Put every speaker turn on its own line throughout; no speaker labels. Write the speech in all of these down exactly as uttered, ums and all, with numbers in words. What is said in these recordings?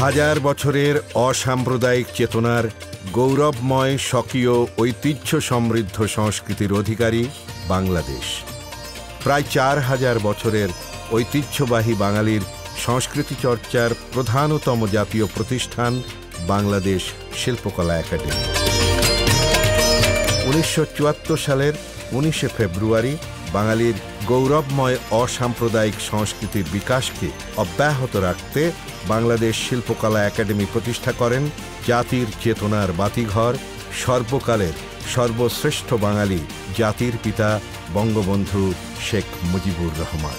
হাজার বছরের অসাম্প্রদায়িক চেতনার গৌরবময় স্বকীয় ঐতিহ্য সমৃদ্ধ সংস্কৃতির অধিকারী বাংলাদেশ। প্রায় চার হাজার বছরের ঐতিহ্যবাহী বাঙালির সংস্কৃতি চর্চার প্রধানতম জাতীয় প্রতিষ্ঠান বাংলাদেশ শিল্পকলা একাডেমি। উনিশশো চুয়াত্তর সালের উনিশে ফেব্রুয়ারি বাঙালির গৌরবময় অসাম্প্রদায়িক সংস্কৃতির বিকাশকে অব্যাহত রাখতে বাংলাদেশ শিল্পকলা একাডেমি প্রতিষ্ঠা করেন জাতির চেতনার বাতিঘর, সর্বকালের সর্বশ্রেষ্ঠ বাঙালি জাতির পিতা বঙ্গবন্ধু শেখ মুজিবুর রহমান।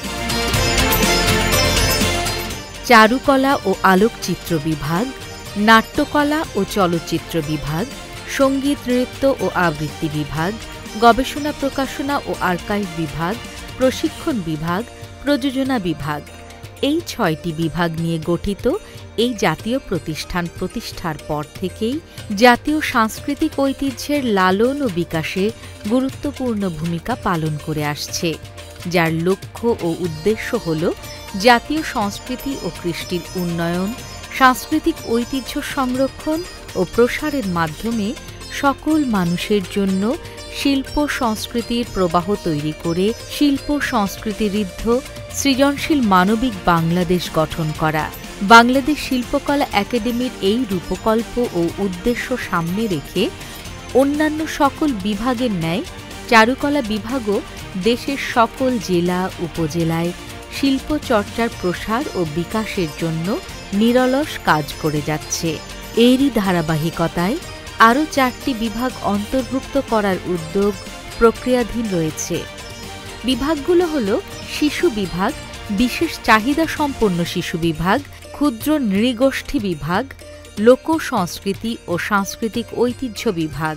চারুকলা ও আলোকচিত্র বিভাগ, নাট্যকলা ও চলচ্চিত্র বিভাগ, সঙ্গীত নৃত্য ও আবৃত্তি বিভাগ, গবেষণা প্রকাশনা ও আর্কাইভ বিভাগ, প্রশিক্ষণ বিভাগ, প্রযোজনা বিভাগ, এই ছয়টি বিভাগ নিয়ে গঠিত এই জাতীয় প্রতিষ্ঠান প্রতিষ্ঠার পর থেকেই জাতীয় সাংস্কৃতিক ঐতিহ্যের লালন ও বিকাশে গুরুত্বপূর্ণ ভূমিকা পালন করে আসছে, যার লক্ষ্য ও উদ্দেশ্য হল জাতীয় সংস্কৃতি ও কৃষ্টির উন্নয়ন, সাংস্কৃতিক ঐতিহ্য সংরক্ষণ ও প্রসারের মাধ্যমে সকল মানুষের জন্য শিল্প সংস্কৃতির প্রবাহ তৈরি করে শিল্প সংস্কৃতিঋদ্ধ সৃজনশীল মানবিক বাংলাদেশ গঠন করা। বাংলাদেশ শিল্পকলা একাডেমির এই রূপকল্প ও উদ্দেশ্য সামনে রেখে অন্যান্য সকল বিভাগের ন্যায় চারুকলা বিভাগও দেশের সকল জেলা উপজেলায় শিল্প চর্চার প্রসার ও বিকাশের জন্য নিরলস কাজ করে যাচ্ছে। এরই ধারাবাহিকতায় আরও চারটি বিভাগ অন্তর্ভুক্ত করার উদ্যোগ প্রক্রিয়াধীন রয়েছে। বিভাগগুলো হল শিশু বিভাগ, বিশেষ চাহিদা সম্পন্ন শিশু বিভাগ, ক্ষুদ্র নৃগোষ্ঠী বিভাগ, লোক সংস্কৃতি ও সাংস্কৃতিক ঐতিহ্য বিভাগ।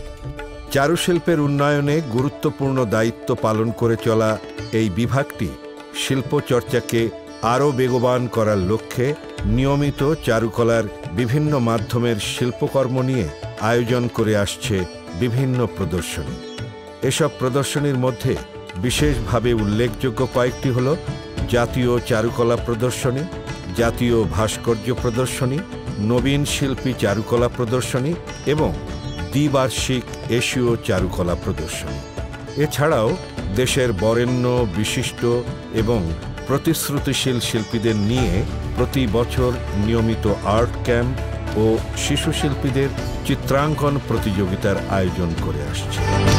চারুশিল্পের উন্নয়নে গুরুত্বপূর্ণ দায়িত্ব পালন করে চলা এই বিভাগটি শিল্প চর্চাকে আরও বেগবান করার লক্ষ্যে নিয়মিত চারুকলার বিভিন্ন মাধ্যমের শিল্পকর্ম নিয়ে আয়োজন করে আসছে বিভিন্ন প্রদর্শনী। এসব প্রদর্শনীর মধ্যে বিশেষভাবে উল্লেখযোগ্য কয়েকটি হল জাতীয় চারুকলা প্রদর্শনী, জাতীয় ভাস্কর্য প্রদর্শনী, নবীন শিল্পী চারুকলা প্রদর্শনী এবং দ্বিবার্ষিক এশীয় চারুকলা প্রদর্শনী। এছাড়াও দেশের বরেণ্য বিশিষ্ট এবং প্রতিশ্রুতিশীল শিল্পীদের নিয়ে প্রতি বছর নিয়মিত আর্ট ক্যাম্প ও শিশু শিল্পীদের চিত্রাঙ্কন প্রতিযোগিতার আয়োজন করে আসছে।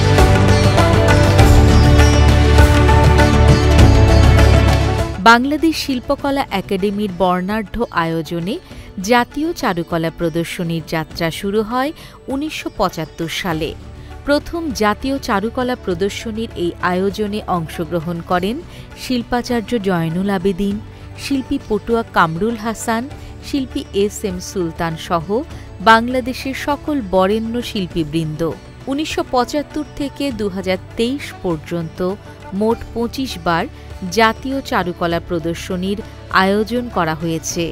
বাংলাদেশ শিল্পকলা একাডেমির বর্ণাঢ্য আয়োজনে জাতীয় চারুকলা প্রদর্শনীর যাত্রা শুরু হয় উনিশশো পঁচাত্তর সালে। প্রথম জাতীয় চারুকলা প্রদর্শনীর এই আয়োজনে অংশগ্রহণ করেন শিল্পাচার্য জয়নুল আবেদিন, শিল্পী পটুয়া কামরুল হাসান, শিল্পী এস এম সুলতান সহ বাংলাদেশের সকল বরেণ্য শিল্পীবৃন্দ। উনিশশো পঁচাত্তর থেকে দু হাজার তেইশ পর্যন্ত মোট পঁচিশ বার জাতীয় চারুকলা প্রদর্শনীর আয়োজন করা হয়েছে।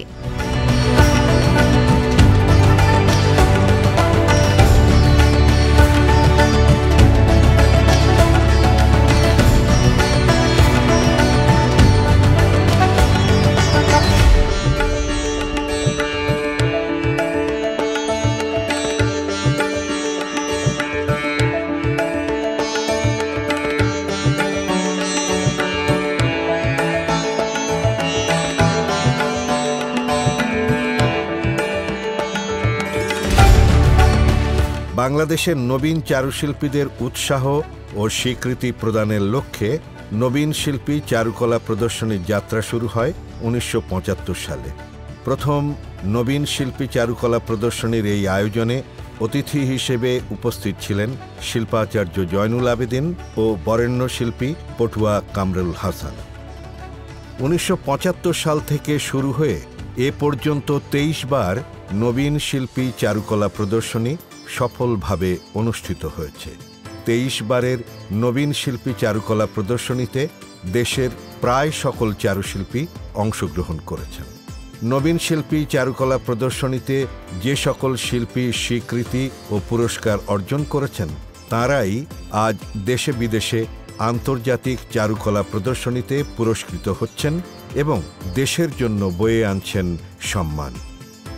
বাংলাদেশের নবীন চারুশিল্পীদের উৎসাহ ও স্বীকৃতি প্রদানের লক্ষ্যে নবীন শিল্পী চারুকলা প্রদর্শনীর যাত্রা শুরু হয় উনিশশো পঁচাত্তর সালে। প্রথম নবীন শিল্পী চারুকলা প্রদর্শনীর এই আয়োজনে অতিথি হিসেবে উপস্থিত ছিলেন শিল্পাচার্য জয়নুল আবেদিন ও বরেণ্য শিল্পী পটুয়া কামরুল হাসান। উনিশশো পঁচাত্তর সাল থেকে শুরু হয়ে এ পর্যন্ত তেইশ বার নবীন শিল্পী চারুকলা প্রদর্শনী সফলভাবে অনুষ্ঠিত হয়েছে। তেইশ বারের নবীন শিল্পী চারুকলা প্রদর্শনীতে দেশের প্রায় সকল চারুশিল্পী অংশগ্রহণ করেছেন। নবীন শিল্পী চারুকলা প্রদর্শনীতে যে সকল শিল্পী স্বীকৃতি ও পুরস্কার অর্জন করেছেন তাঁরাই আজ দেশে বিদেশে আন্তর্জাতিক চারুকলা প্রদর্শনীতে পুরস্কৃত হচ্ছেন এবং দেশের জন্য বয়ে আনছেন সম্মান।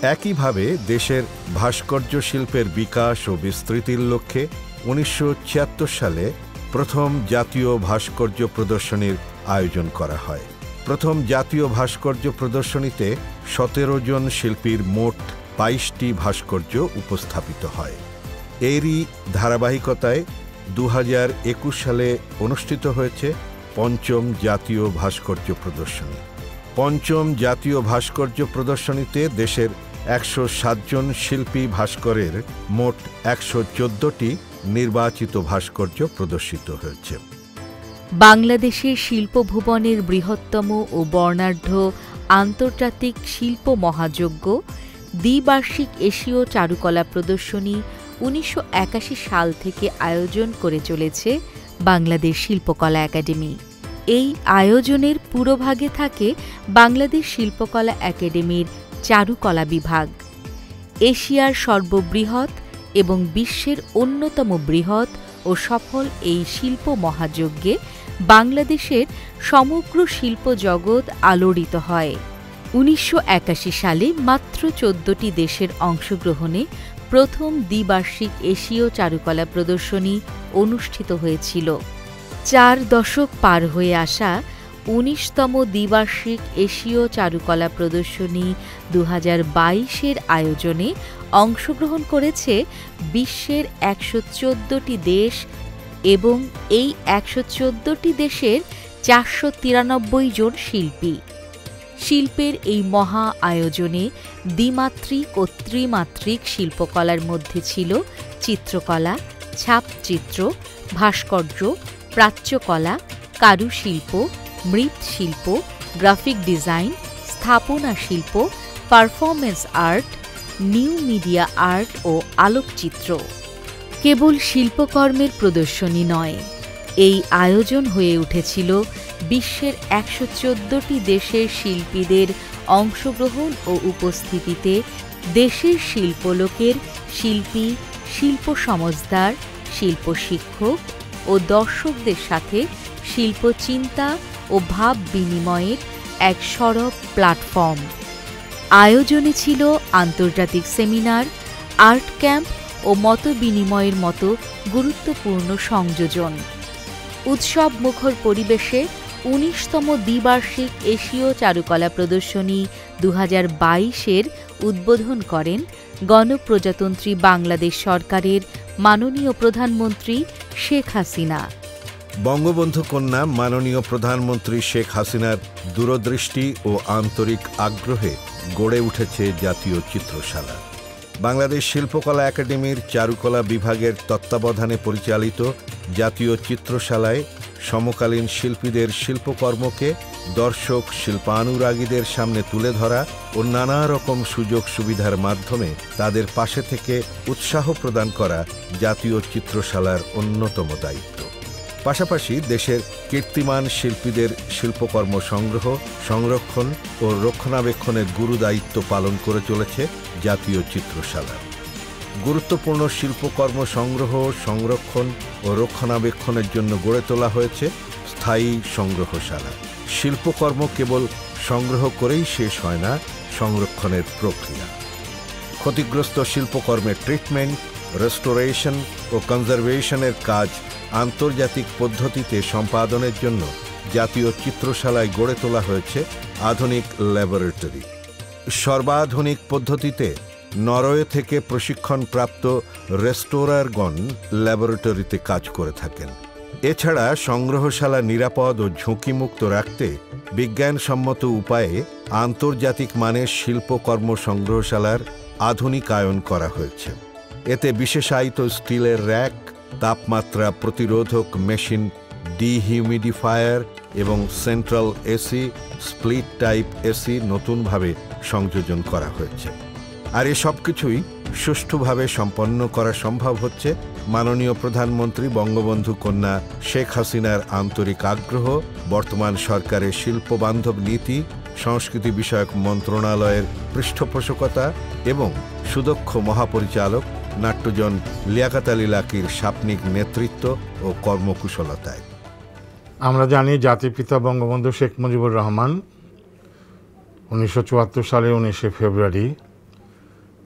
একইভাবে দেশের ভাস্কর্য শিল্পের বিকাশ ও বিস্তৃতির লক্ষ্যে উনিশশো ছিয়াত্তর সালে প্রথম জাতীয় ভাস্কর্য প্রদর্শনীর আয়োজন করা হয়। প্রথম জাতীয় ভাস্কর্য প্রদর্শনীতে সতেরো জন শিল্পীর মোট বাইশটি ভাস্কর্য উপস্থাপিত হয়। এরই ধারাবাহিকতায় দু হাজার একুশ সালে অনুষ্ঠিত হয়েছে পঞ্চম জাতীয় ভাস্কর্য প্রদর্শনী। পঞ্চম জাতীয় ভাস্কর্য প্রদর্শনীতে দেশের একশো সাত জন শিল্পী ভাস্করের মোট একশো চোদ্দটি নির্বাচিত ভাস্কর্য প্রদর্শিত হয়েছে।
বাংলাদেশের শিল্পভুবনের বৃহত্তম ও বর্ণাঢ্য আন্তর্জাতিক শিল্প মহাযজ্ঞ দ্বিবার্ষিক এশীয় চারুকলা প্রদর্শনী উনিশশো একাশি সাল থেকে আয়োজন করে চলেছে বাংলাদেশ শিল্পকলা একাডেমি। এই আয়োজনের পুরোভাগে থাকে বাংলাদেশ শিল্পকলা একাডেমির চারুকলা বিভাগ। এশিয়ার সর্ববৃহৎ এবং বিশ্বের অন্যতম বৃহৎ ও সফল এই শিল্প মহাযজ্ঞে বাংলাদেশের সমগ্র শিল্প জগৎ আলোড়িত হয়। উনিশশো একাশি সালে মাত্র চোদ্দটি দেশের অংশগ্রহণে প্রথম দ্বিবার্ষিক এশীয় চারুকলা প্রদর্শনী অনুষ্ঠিত হয়েছিল। চার দশক পার হয়ে আসা উনিশতম দ্বিবার্ষিক এশীয় চারুকলা প্রদর্শনী দু হাজার বাইশের আয়োজনে অংশগ্রহণ করেছে বিশ্বের একশো চোদ্দটি দেশ এবং এই একশো চোদ্দটি দেশের চারশো তিরানব্বই জন শিল্পী। শিল্পের এই মহা আয়োজনে দ্বিমাত্রিক ও ত্রিমাত্রিক শিল্পকলার মধ্যে ছিল চিত্রকলা, ছাপচিত্র, ভাস্কর্য, প্রাচ্যকলা, কারুশিল্প, মৃৎশিল্প, গ্রাফিক ডিজাইন, স্থাপনা শিল্প, performance art, new media art ও আলোকচিত্র। কেবল শিল্পকর্মের প্রদর্শনী নয়, এই আয়োজন হয়ে উঠেছিল বিশ্বের একশো চোদ্দটি দেশের শিল্পীদের অংশগ্রহণ ও উপস্থিতিতে দেশের শিল্পলোকের শিল্পী, শিল্প সমজদার, শিল্প শিক্ষক ও দর্শকদের সাথে শিল্পচিন্তা ও ভাব বিনিময়ের এক সরব প্ল্যাটফর্ম। আয়োজনে ছিল আন্তর্জাতিক সেমিনার, আর্ট ক্যাম্প ও মত বিনিময়ের মতো গুরুত্বপূর্ণ সংযোজন। উৎসব মুখর পরিবেশে উনিশতম দ্বিবার্ষিক এশীয় চারুকলা প্রদর্শনী দু হাজার বাইশের উদ্বোধন করেন গণপ্রজাতন্ত্রী বাংলাদেশ সরকারের মাননীয় প্রধানমন্ত্রী শেখ হাসিনা।
বঙ্গবন্ধু কন্যা মাননীয় প্রধানমন্ত্রী শেখ হাসিনার দূরদৃষ্টি ও আন্তরিক আগ্রহে গড়ে উঠেছে জাতীয় চিত্রশালা। বাংলাদেশ শিল্পকলা একাডেমির চারুকলা বিভাগের তত্ত্বাবধানে পরিচালিত জাতীয় চিত্রশালায় সমকালীন শিল্পীদের শিল্পকর্মকে দর্শক শিল্পানুরাগীদের সামনে তুলে ধরা ও নানা রকম সুযোগ সুবিধার মাধ্যমে তাদের পাশে থেকে উৎসাহ প্রদান করা জাতীয় চিত্রশালার অন্যতম দায়িত্ব। পাশাপাশি দেশের কীর্তিমান শিল্পীদের শিল্পকর্ম সংগ্রহ, সংরক্ষণ ও রক্ষণাবেক্ষণের গুরুদায়িত্ব পালন করে চলেছে জাতীয় চিত্রশালা। গুরুত্বপূর্ণ শিল্পকর্ম সংগ্রহ, সংরক্ষণ ও রক্ষণাবেক্ষণের জন্য গড়ে তোলা হয়েছে স্থায়ী সংগ্রহশালা। শিল্পকর্ম কেবল সংগ্রহ করেই শেষ হয় না, সংরক্ষণের প্রক্রিয়া। ক্ষতিগ্রস্ত শিল্পকর্মের ট্রিটমেন্ট, রেস্টোরেশন ও কনজারভেশনের কাজ আন্তর্জাতিক পদ্ধতিতে সম্পাদনের জন্য জাতীয় চিত্রশালায় গড়ে তোলা হয়েছে আধুনিক ল্যাবরেটরি। সর্বাধুনিক পদ্ধতিতে নরওয়ে থেকে প্রশিক্ষণপ্রাপ্ত রেস্টোরারগণ ল্যাবরেটরিতে কাজ করে থাকেন। এছাড়া সংগ্রহশালা নিরাপদ ও ঝুঁকিমুক্ত রাখতে বিজ্ঞানসম্মত উপায়ে আন্তর্জাতিক মানের শিল্পকর্ম সংগ্রহশালার আধুনিকায়ন করা হয়েছে। এতে বিশেষায়িত স্টিলের র্যাক, তাপমাত্রা প্রতিরোধক মেশিন, ডিহিউমিডিফায়ার এবং central AC, split type AC নতুনভাবে সংযোজন করা হয়েছে। আর এ সব কিছুই সুষ্ঠুভাবে সম্পন্ন করা সম্ভব হচ্ছে মাননীয় প্রধানমন্ত্রী বঙ্গবন্ধু কন্যা শেখ হাসিনার আন্তরিক আগ্রহ, বর্তমান সরকারের শিল্পবান্ধব নীতি, সংস্কৃতি বিষয়ক মন্ত্রণালয়ের পৃষ্ঠপোষকতা এবং সুদক্ষ মহাপরিচালক নাট্যজন লিয়াকত আলী লাকীর সাপনিক নেতৃত্ব ও কর্মকুশলতায়।
আমরা জানি জাতির পিতা বঙ্গবন্ধু শেখ মুজিবুর রহমান উনিশশো চুয়াত্তর সালে উনিশে ফেব্রুয়ারি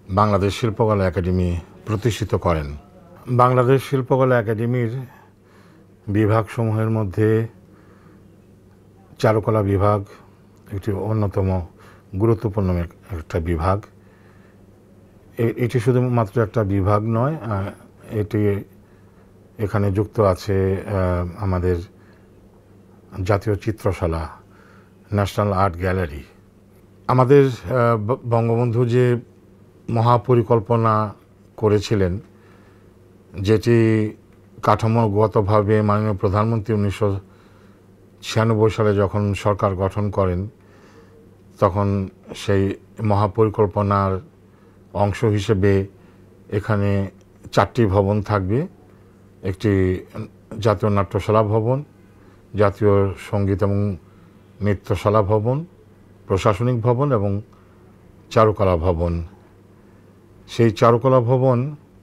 বাংলাদেশ শিল্পকলা একাডেমি প্রতিষ্ঠিত করেন। বাংলাদেশ শিল্পকলা একাডেমির বিভাগসমূহের মধ্যে চারুকলা বিভাগ একটি অন্যতম গুরুত্বপূর্ণ একটা বিভাগ। এটি শুধুমাত্র একটা বিভাগ নয়, এটি এখানে যুক্ত আছে আমাদের জাতীয় চিত্রশালা, ন্যাশনাল আর্ট গ্যালারি। আমাদের বঙ্গবন্ধু যে মহাপরিকল্পনা করেছিলেন, যেটি কাঠামোগতভাবে মাননীয় প্রধানমন্ত্রী উনিশশো ছিয়ানব্বই সালে যখন সরকার গঠন করেন, তখন সেই মহাপরিকল্পনার অংশ হিসেবে এখানে চারটি ভবন থাকবে। একটি জাতীয় নাট্যশালা ভবন, জাতীয় সঙ্গীত এবং নৃত্যশালা ভবন, প্রশাসনিক ভবন এবং চারুকলা ভবন। সেই চারুকলা ভবন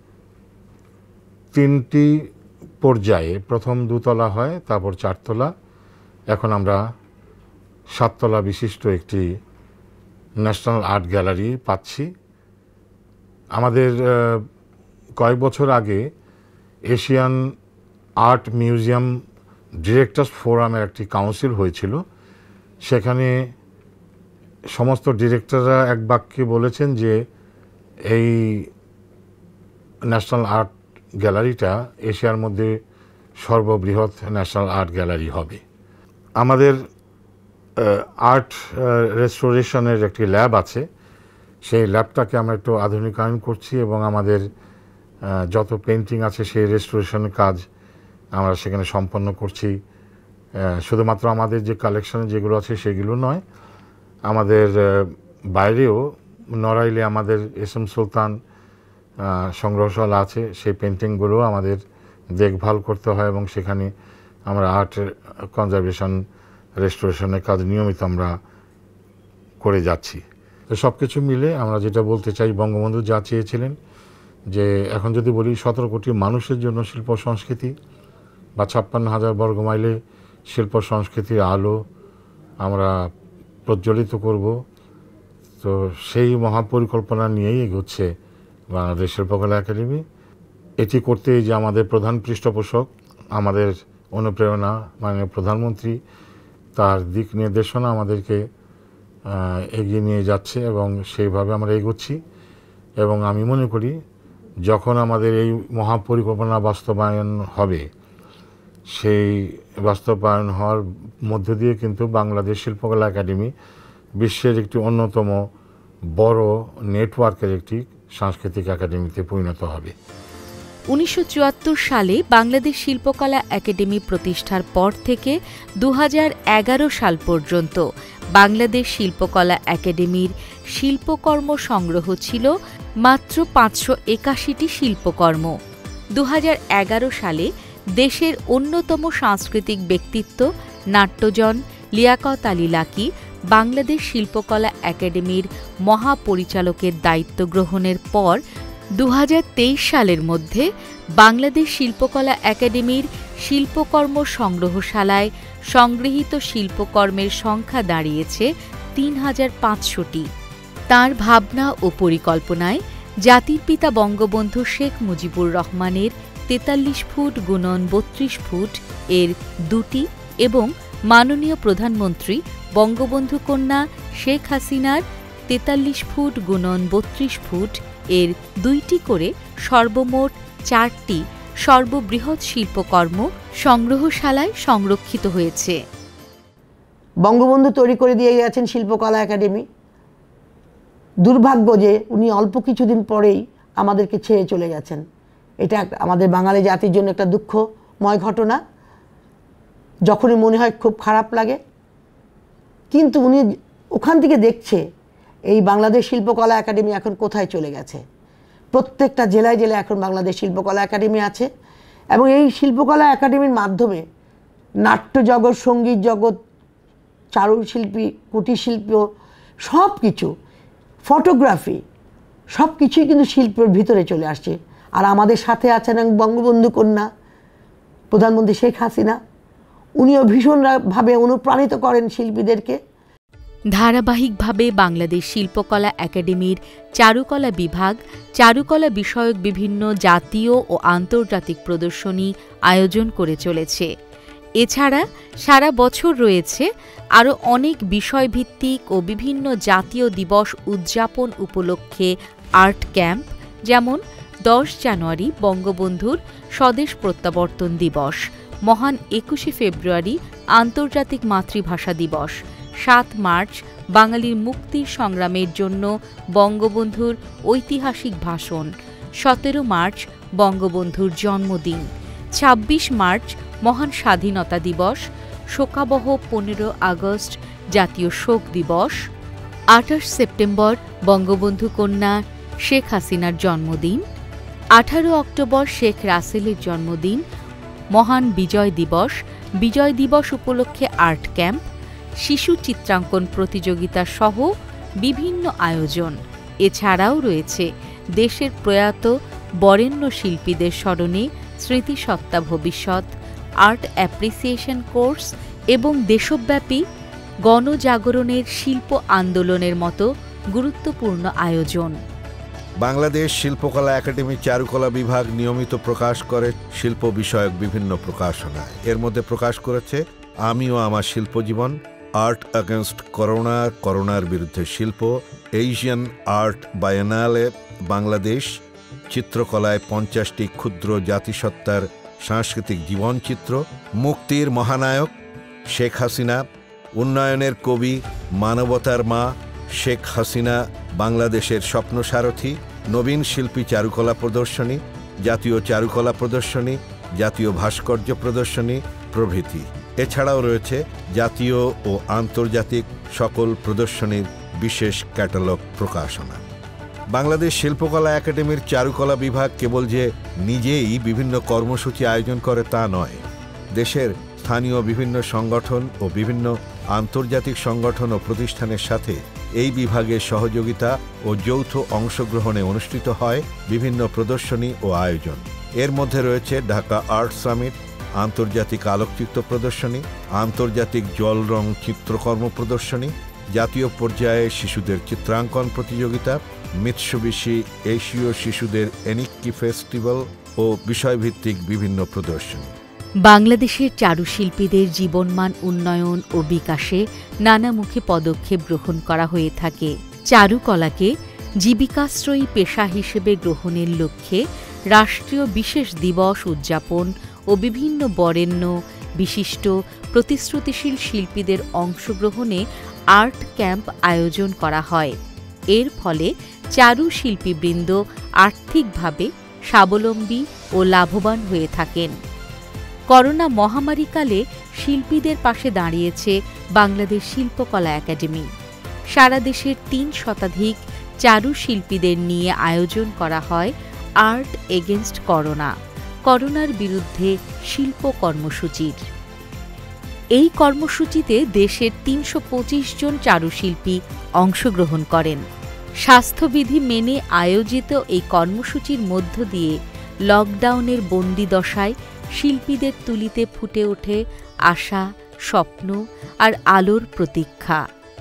তিনটি পর্যায়ে, প্রথম দুতলা হয়, তারপর চারতলা, এখন আমরা সাততলা বিশিষ্ট একটি ন্যাশনাল আর্ট গ্যালারি পাচ্ছি। আমাদের কয়েক বছর আগে এশিয়ান আর্ট মিউজিয়াম ডিরেক্টরস ফোরামের একটি কাউন্সিল হয়েছিল। সেখানে সমস্ত ডিরেক্টররা এক বাক্যে বলেছেন যে এই ন্যাশনাল আর্ট গ্যালারিটা এশিয়ার মধ্যে সর্ববৃহৎ ন্যাশনাল আর্ট গ্যালারি হবে। আমাদের আর্ট রেস্টোরেশনের একটি ল্যাব আছে, সেই ল্যাবটাকে আমরা একটু আধুনিকায়ন করছি এবং আমাদের যত পেন্টিং আছে সেই রেস্টোরেশনের কাজ আমরা সেখানে সম্পন্ন করছি। শুধুমাত্র আমাদের যে কালেকশনে যেগুলো আছে সেগুলো নয়, আমাদের বাইরেও নড়াইলে আমাদের এস এম সুলতান সংগ্রহশালা আছে, সেই পেন্টিংগুলো আমাদের দেখভাল করতে হয় এবং সেখানে আমরা আর্ট কনজারভেশন রেস্টোরেশনের কাজ নিয়মিত আমরা করে যাচ্ছি। তো সব কিছু মিলে আমরা যেটা বলতে চাই, বঙ্গবন্ধু যা চেয়েছিলেন যে এখন যদি বলি সতেরো কোটি মানুষের জন্য শিল্প সংস্কৃতি বা ছাপ্পান্ন হাজার বর্গ মাইলে শিল্প সংস্কৃতির আলো আমরা প্রজ্বলিত করব, তো সেই মহাপরিকল্পনা নিয়েই এগোচ্ছে বাংলাদেশ শিল্পকলা একাডেমি। এটি করতে যে আমাদের প্রধান পৃষ্ঠপোষক, আমাদের অনুপ্রেরণা মাননীয় প্রধানমন্ত্রী, তার দিক নির্দেশনা আমাদেরকে এগিয়ে নিয়ে যাচ্ছে এবং সেইভাবে আমরা এগোচ্ছি। এবং আমি মনে করি যখন আমাদের এই মহাপরিকল্পনা বাস্তবায়ন হবে, সেই বাস্তবায়ন হওয়ার মধ্য দিয়ে কিন্তু বাংলাদেশ শিল্পকলা একাডেমি বিশ্বের একটি অন্যতম বড় নেটওয়ার্কের একটি সাংস্কৃতিক একাডেমিতে পরিণত হবে।
উনিশশো চুয়াত্তর সালে বাংলাদেশ শিল্পকলা একাডেমি প্রতিষ্ঠার পর থেকে দু হাজার এগারো সাল পর্যন্ত বাংলাদেশ শিল্পকলা একাডেমির শিল্পকর্ম সংগ্রহ ছিল মাত্র পাঁচশো একাশিটি শিল্পকর্ম। দু হাজার এগারো সালে দেশের অন্যতম সাংস্কৃতিক ব্যক্তিত্ব নাট্যজন লিয়াকত আলী লাকী বাংলাদেশ শিল্পকলা একাডেমির মহাপরিচালকের দায়িত্ব গ্রহণের পর দু হাজার তেইশ সালের মধ্যে বাংলাদেশ শিল্পকলা একাডেমির শিল্পকর্ম সংগ্রহশালায় সংগৃহীত শিল্পকর্মের সংখ্যা দাঁড়িয়েছে তিন হাজার পাঁচশোটি। তাঁর ভাবনা ও পরিকল্পনায় জাতির পিতা বঙ্গবন্ধু শেখ মুজিবুর রহমানের তেতাল্লিশ ফুট গুণন বত্রিশ ফুট এর দুটি এবং মাননীয় প্রধানমন্ত্রী বঙ্গবন্ধু কন্যা শেখ হাসিনার তেতাল্লিশ ফুট গুণন বত্রিশ ফুট এর দুইটি করে সর্বমোট চারটি সর্ববৃহৎ শিল্পকর্ম সংগ্রহশালায় সংরক্ষিত হয়েছে।
বঙ্গবন্ধু তৈরি করে দিয়ে গেছেন শিল্পকলা একাডেমি। দুর্ভাগ্য যে উনি অল্প কিছুদিন পরেই আমাদেরকে ছেড়ে চলে গেছেন। এটা আমাদের বাঙালি জাতির জন্য একটা দুঃখময় ঘটনা। যখনই মনে হয় খুব খারাপ লাগে, কিন্তু উনি ওখান থেকে দেখছে এই বাংলাদেশ শিল্পকলা একাডেমি এখন কোথায় চলে গেছে। প্রত্যেকটা জেলায় জেলায় এখন বাংলাদেশ শিল্পকলা একাডেমি আছে এবং এই শিল্পকলা একাডেমির মাধ্যমে নাট্য জগৎ, সঙ্গীত জগৎ, চারুশিল্পী, কুটির শিল্প, সব কিছু, ফটোগ্রাফি, সব কিছুই কিন্তু শিল্পের ভিতরে চলে আসছে। আর আমাদের সাথে আছেন বঙ্গবন্ধু কন্যা প্রধানমন্ত্রী শেখ হাসিনা। উনিও ভীষণভাবে অনুপ্রাণিত করেন শিল্পীদেরকে।
ধারাবাহিকভাবে বাংলাদেশ শিল্পকলা একাডেমির চারুকলা বিভাগ চারুকলা বিষয়ক বিভিন্ন জাতীয় ও আন্তর্জাতিক প্রদর্শনী আয়োজন করে চলেছে। এছাড়া সারা বছর রয়েছে আরও অনেক বিষয়ভিত্তিক ও বিভিন্ন জাতীয় দিবস উদযাপন উপলক্ষে আর্ট ক্যাম্প, যেমন দশ জানুয়ারি বঙ্গবন্ধুর স্বদেশ প্রত্যাবর্তন দিবস, মহান একুশে ফেব্রুয়ারি আন্তর্জাতিক মাতৃভাষা দিবস, সাত মার্চ বাঙালির মুক্তির সংগ্রামের জন্য বঙ্গবন্ধুর ঐতিহাসিক ভাষণ, সতেরো মার্চ বঙ্গবন্ধুর জন্মদিন, ছাব্বিশ মার্চ মহান স্বাধীনতা দিবস, শোকাবহ পনেরো আগস্ট জাতীয় শোক দিবস, আঠাশ সেপ্টেম্বর বঙ্গবন্ধু কন্যা শেখ হাসিনার জন্মদিন, আঠারো অক্টোবর শেখ রাসেলের জন্মদিন, মহান বিজয় দিবস, বিজয় দিবস উপলক্ষে আর্ট ক্যাম্প, শিশু চিত্রাঙ্কন প্রতিযোগিতা সহ বিভিন্ন আয়োজন। এছাড়াও রয়েছে দেশের প্রয়াত বরেণ্য শিল্পীদের স্মরণে স্মৃতিসত্তা ভবিষ্যৎ, আর্ট অ্যাপ্রিসিয়েশন কোর্স এবং দেশব্যাপী গণজাগরণের শিল্প আন্দোলনের মতো গুরুত্বপূর্ণ আয়োজন।
বাংলাদেশ শিল্পকলা একাডেমি চারুকলা বিভাগ নিয়মিত প্রকাশ করে শিল্প বিষয়ক বিভিন্ন প্রকাশনা। এর মধ্যে প্রকাশ করেছে আমি ও আমার শিল্পজীবন, আর্ট অ্যাগেনস্ট করোনা, করোনার বিরুদ্ধে শিল্প, এশিয়ান আর্ট বায়ানালে বাংলাদেশ, চিত্রকলায় পঞ্চাশটি ক্ষুদ্র জাতিসত্তার সাংস্কৃতিক জীবনচিত্র, মুক্তির মহানায়ক শেখ হাসিনা, উন্নয়নের কবি, মানবতার মা শেখ হাসিনা, বাংলাদেশের স্বপ্নসারথী, নবীন শিল্পী চারুকলা প্রদর্শনী, জাতীয় চারুকলা প্রদর্শনী, জাতীয় ভাস্কর্য প্রদর্শনী প্রভৃতি। এছাড়াও রয়েছে জাতীয় ও আন্তর্জাতিক সকল প্রদর্শনীর বিশেষ ক্যাটালগ প্রকাশনা। বাংলাদেশ শিল্পকলা একাডেমির চারুকলা বিভাগ কেবল যে নিজেই বিভিন্ন কর্মসূচি আয়োজন করে তা নয়, দেশের স্থানীয় বিভিন্ন সংগঠন ও বিভিন্ন আন্তর্জাতিক সংগঠন ও প্রতিষ্ঠানের সাথে এই বিভাগের সহযোগিতা ও যৌথ অংশগ্রহণে অনুষ্ঠিত হয় বিভিন্ন প্রদর্শনী ও আয়োজন। এর মধ্যে রয়েছে ঢাকা আর্ট সামিট, আন্তর্জাতিক আলোকচিত্র প্রদর্শনী, আন্তর্জাতিক জল রং চিত্রকর্ম প্রদর্শনী, জাতীয় পর্যায়ে শিশুদের চিত্রাঙ্কন প্রতিযোগিতা, মিৎসুবিশি এশীয় শিশুদের এনিক্কি ফেস্টিভ্যাল ও বিষয়ভিত্তিক বিভিন্ন প্রদর্শনী।
বাংলাদেশের চারুশিল্পীদের জীবনমান উন্নয়ন ও বিকাশে নানামুখী পদক্ষেপ গ্রহণ করা হয়ে থাকে। চারুকলাকে জীবিকাশ্রয়ী পেশা হিসেবে গ্রহণের লক্ষ্যে রাষ্ট্রীয় বিশেষ দিবস উদযাপন ও বিভিন্ন বরেণ্য বিশিষ্ট প্রতিশ্রুতিশীল শিল্পীদের অংশগ্রহণে আর্ট ক্যাম্প আয়োজন করা হয়। এর ফলে চারু শিল্পীবৃন্দ আর্থিকভাবে স্বাবলম্বী ও লাভবান হয়ে থাকেন। করোনা মহামারীকালে শিল্পীদের পাশে দাঁড়িয়েছে বাংলাদেশ শিল্পকলা একাডেমি। সারা দেশের তিন শতাধিক চারু শিল্পীদের নিয়ে আয়োজন করা হয় আর্ট এগেনস্ট করোনা, করোনার বিরুদ্ধে শিল্প কর্মসূচির। এই কর্মসূচিতে দেশের তিনশো পঁচিশ জন চারুশিল্পী অংশগ্রহণ করেন। স্বাস্থ্যবিধি মেনে আয়োজিত এই কর্মসূচির মধ্য দিয়ে লকডাউনের বন্দিদশায় শিল্পীদের তুলিতে ফুটে ওঠে আশা, স্বপ্ন আর আলোর প্রতীক্ষা।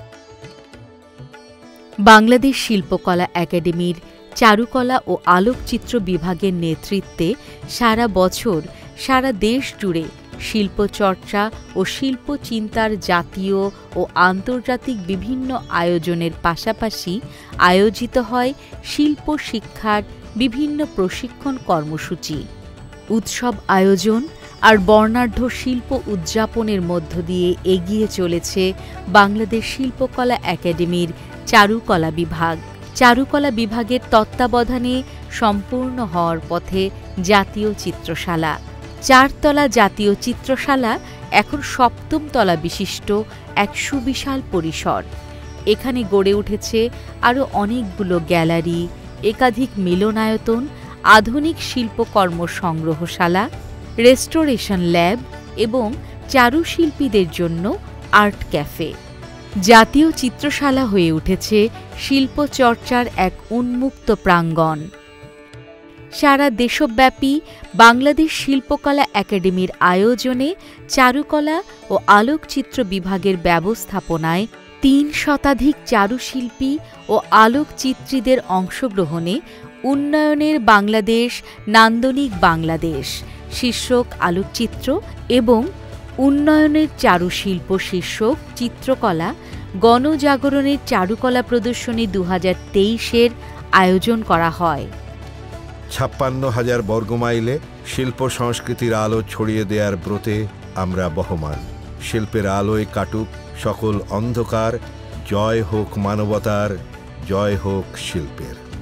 বাংলাদেশ শিল্পকলা একাডেমির চারুকলা ও আলোকচিত্র বিভাগের নেতৃত্বে সারা বছর সারা দেশ জুড়ে শিল্পচর্চা ও শিল্পচিন্তার জাতীয় ও আন্তর্জাতিক বিভিন্ন আয়োজনের পাশাপাশি আয়োজিত হয় শিল্প শিক্ষার বিভিন্ন প্রশিক্ষণ কর্মসূচি। উৎসব আয়োজন আর বর্ণাঢ্য শিল্প উদযাপনের মধ্য দিয়ে এগিয়ে চলেছে বাংলাদেশ শিল্পকলা একাডেমির চারুকলা বিভাগ। চারুকলা বিভাগের তত্ত্বাবধানে সম্পূর্ণ হওয়ার পথে জাতীয় চিত্রশালা। চারতলা জাতীয় চিত্রশালা এখন সপ্তম তলা বিশিষ্ট এক সুবিশাল পরিসর। এখানে গড়ে উঠেছে আরও অনেকগুলো গ্যালারি, একাধিক মিলনায়তন, আধুনিক শিল্পকর্ম সংগ্রহশালা, রেস্টোরেশন ল্যাব এবং চারুশিল্পীদের জন্য আর্ট ক্যাফে। জাতীয় চিত্রশালা হয়ে উঠেছে শিল্পচর্চার এক উন্মুক্ত প্রাঙ্গণ। সারা দেশব্যাপী বাংলাদেশ শিল্পকলা একাডেমির আয়োজনে চারুকলা ও আলোকচিত্র বিভাগের ব্যবস্থাপনায় তিন শতাধিক চারুশিল্পী ও আলোকচিত্রীদের অংশগ্রহণে উন্নয়নের বাংলাদেশ, নান্দনিক বাংলাদেশ শীর্ষক আলোকচিত্র এবং উন্নয়নের চারুশিল্প শীর্ষক চিত্রকলা গণজাগরণের চারুকলা প্রদর্শনী দু হাজার তেইশের আয়োজন করা হয়।
ছাপ্পান্ন হাজার বর্গমাইলে শিল্প সংস্কৃতির আলো ছড়িয়ে দেওয়ার ব্রতে আমরা বহমান। শিল্পের আলোয় কাটুক সকল অন্ধকার, জয় হোক মানবতার, জয় হোক শিল্পের।